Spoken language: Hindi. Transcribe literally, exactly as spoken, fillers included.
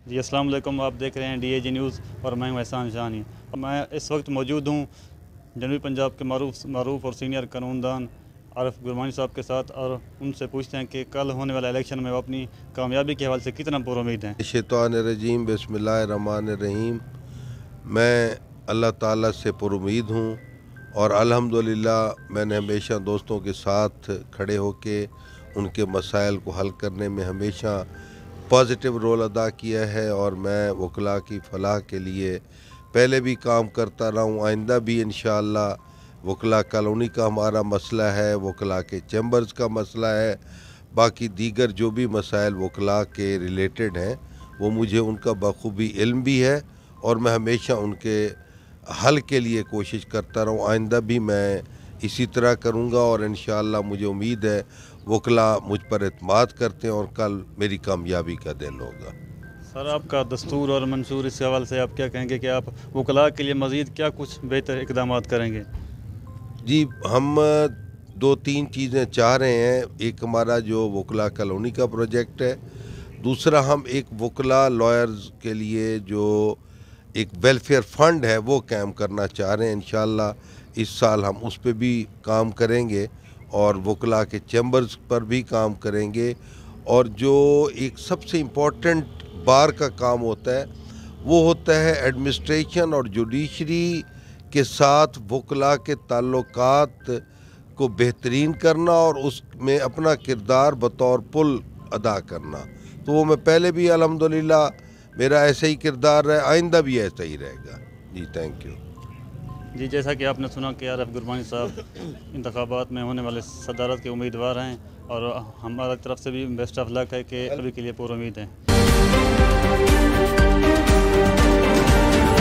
जी अस्सलाम वालेकुम, आप देख रहे हैं डी ए जी न्यूज़ और मैं हूं एहसान शानी। मैं इस वक्त मौजूद हूं जनूबी पंजाब के मारूफ मारूफ और सीनियर कानूनदान आरिफ गुरबानी साहब के साथ, और उनसे पूछते हैं कि कल होने वाला इलेक्शन में वो अपनी कामयाबी के हवाले से कितना पुरुमीद हैं। शैतानिर्रजीम बिस्मिल्लाहिर्रहमानिर्रहीम। मैं अल्लाह ताला से पुरुमीद हूँ और अल्हम्दुलिल्लाह मैंने हमेशा दोस्तों के साथ खड़े होके उनके मसाइल को हल करने में हमेशा पॉजिटिव रोल अदा किया है और मैं वकला की फ़लाह के लिए पहले भी काम करता रहा हूँ, आइंदा भी इंशाअल्लाह। वकला कॉलोनी का हमारा मसला है, वकला के चैम्बर्स का मसला है, बाकी दीगर जो भी मसाइल वकला के रिलेटेड हैं वो मुझे उनका बखूबी इल्म भी है और मैं हमेशा उनके हल के लिए कोशिश करता रहूँ। आइंदा भी मैं इसी तरह करूँगा और इंशाअल्लाह मुझे उम्मीद है वकला मुझ पर एतमाद करते हैं और कल मेरी कामयाबी का दिन होगा। सर, आपका दस्तूर और मंशूर इस हवाले से आप क्या कहेंगे कि आप वकला के लिए मज़ीद क्या कुछ बेहतर इक़दाम करेंगे? जी, हम दो तीन चीज़ें चाह रहे हैं। एक हमारा जो वकला कॉलोनी का प्रोजेक्ट है, दूसरा हम एक वकला लॉयर्स के लिए जो एक वेलफेयर फ़ंड है वो कायम करना चाह रहे हैं। इंशाअल्लाह इस साल हम उस पर भी काम करेंगे और वकला के चैम्बर्स पर भी काम करेंगे। और जो एक सबसे इम्पोर्टेंट बार का काम होता है वो होता है एडमिनिस्ट्रेशन और जुडिशरी के साथ वकला के ताल्लुकात को बेहतरीन करना और उसमें अपना किरदार बतौर पुल अदा करना। तो वो मैं पहले भी अल्हम्दुलिल्लाह मेरा ऐसे ही किरदार है, आइंदा भी ऐसा ही रहेगा। जी थैंक यू। जी, जैसा कि आपने सुना कि आरिफ गुरबानी साहब इंतखाबात में होने वाले सदारत के उम्मीदवार हैं और हमारी तरफ से भी बेस्ट ऑफ लक है कि अभी के लिए पुरुमीद हैं।